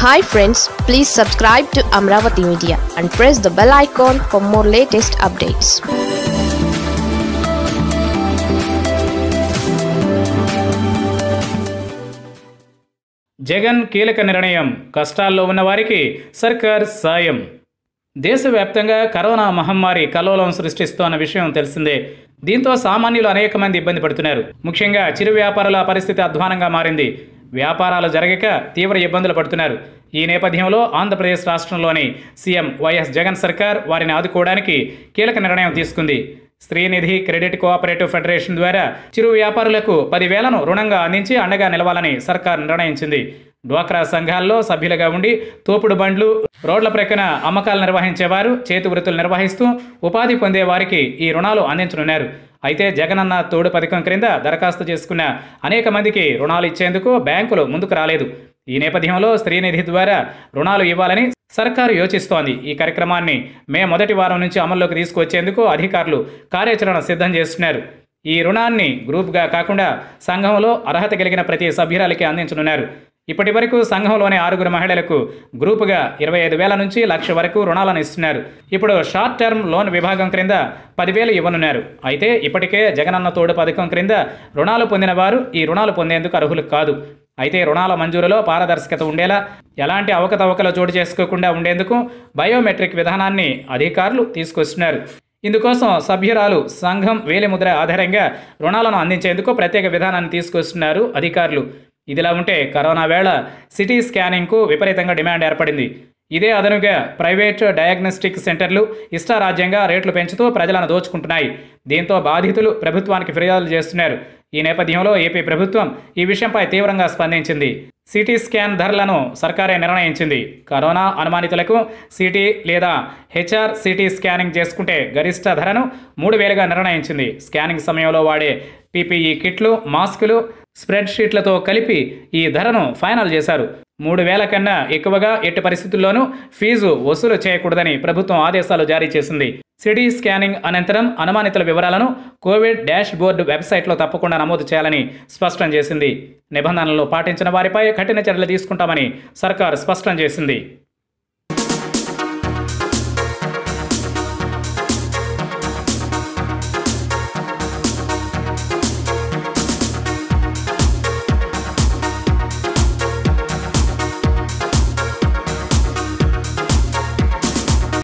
Hi friends, please subscribe to Amravati Media and press the bell icon for more latest updates. Jagan కీలక నిర్ణయం, కష్టాల్లో ఉన్న వారికి సర్కార్ సాయం. దేశవ్యాప్తంగా కరోనా మహమ్మారి కల్లోలం సృష్టిస్తోన్న విషయం తెలిసిందే. దీంతో సామాన్యులు అనేక మంది ఇబ్బంది పడుతున్నారు. ముఖ్యంగా చిరు వ్యాపారుల పరిస్థితి అధ్వానంగా మారింది. వ్యాపారాలు జరగక తీవ్ర ఇబ్బందులు పడుతున్నారు. ఈ నేపథ్యంలో ఆంధ్రప్రదేశ్ రాష్ట్రంలోని సీఎం వైఎస్ జగన్ సర్కార్ వారిని ఆదుకోవడానికి కీలక నిర్ణయం తీసుకుంది. శ్రీనిధి క్రెడిట్ కోఆపరేటివ్ ఫెడరేషన్ ద్వారా చిరు వ్యాపారులకు 10,000ను రుణంగా అందించి అండగా నిలవాలని సర్కార్ నిర్ణయించింది. డ్వాక్రా సంఘాల్లో సభ్యులుగా ఉండి తోపుడు బండ్లు, రోడ్ల ప్రక్కన అమ్మకాలు నిర్వహించేవారు, చేతి వృత్తులు నిర్వహిస్తూ ఉపాధి పొందే వారికి ఈ రుణాలు అందించనున్నారు. అయితే జగనన్న తోడు పథకం క్రింద దరఖాస్తు చేసుకున్న అనేక మందికి రుణాలు ఇచ్చేందుకు బ్యాంకులు ముందుకు రాలేదు. ఈ నేపథ్యంలో శ్రీనిధి ద్వారా రుణాలు ఇవ్వాలని సర్కారు యోచిస్తోంది. ఈ కార్యక్రమాన్ని మే మొదటి వారం నుంచి అమల్లోకి తీసుకువచ్చేందుకు అధికారులు కార్యాచరణ సిద్ధం చేస్తున్నారు. ఈ రుణాన్ని గ్రూప్గా కాకుండా సంఘంలో అర్హత కలిగిన ప్రతి సభ్యురాలికి అందించనున్నారు. ఇప్పటి వరకు సంఘంలోని 6 మహిళలకు గ్రూపుగా 25,000 నుంచి 1,00,000 వరకు రుణాలను ఇస్తున్నారు. ఇప్పుడు షార్ట్ టర్మ్ లోన్ విభాగం క్రింద 10,000 ఇవ్వనున్నారు. అయితే ఇప్పటికే జగనన్న తోడు పథకం క్రింద రుణాలు పొందిన వారు ఈ రుణాలు పొందేందుకు అర్హులు కాదు. అయితే రుణాల మంజూరులో పారదర్శకత ఉండేలా, ఎలాంటి అవకతవకలు చోటు చేసుకోకుండా ఉండేందుకు బయోమెట్రిక్ విధానాన్ని అధికారులు తీసుకొస్తున్నారు. ఇందుకోసం సభ్యురాలు సంఘం వేలిముద్ర ఆధారంగా రుణాలను అందించేందుకు ప్రత్యేక విధానాన్ని తీసుకొస్తున్నారు అధికారులు. ఇదిలా ఉంటే కరోనా వేళ సిటీ స్కానింగ్కు విపరీతంగా డిమాండ్ ఏర్పడింది. ఇదే అదనుగా ప్రైవేట్ డయాగ్నోస్టిక్ సెంటర్లు ఇష్టారాజ్యంగా రేట్లు పెంచుతూ ప్రజలను దోచుకుంటున్నాయి. దీంతో బాధితులు ప్రభుత్వానికి ఫిర్యాదులు చేస్తున్నారు. ఈ నేపథ్యంలో ఏపీ ప్రభుత్వం ఈ విషయంపై తీవ్రంగా స్పందించింది. సిటీ స్కాన్ ధరలను సర్కారే నిర్ణయించింది. కరోనా అనుమానితులకు సిటీ లేదా హెచ్ఆర్ సిటీ స్కానింగ్ చేసుకుంటే గరిష్ట ధరను 3,000గా నిర్ణయించింది. స్కానింగ్ సమయంలో వాడే పీపీఈ కిట్లు, మాస్కులు, స్ప్రెడ్ షీట్లతో కలిపి ఈ ధరను ఫైనల్ చేశారు. 3,000 కన్నా ఎక్కువగా ఎట్టి పరిస్థితుల్లోనూ ఫీజు వసూలు చేయకూడదని ప్రభుత్వం ఆదేశాలు జారీ చేసింది. సిటీ స్కానింగ్ అనంతరం అనుమానితుల వివరాలను కోవిడ్ డాష్ బోర్డు వెబ్సైట్లో తప్పకుండా నమోదు చేయాలని స్పష్టం చేసింది. నిబంధనలను పాటించిన వారిపై కఠిన చర్యలు తీసుకుంటామని సర్కార్ స్పష్టం చేసింది.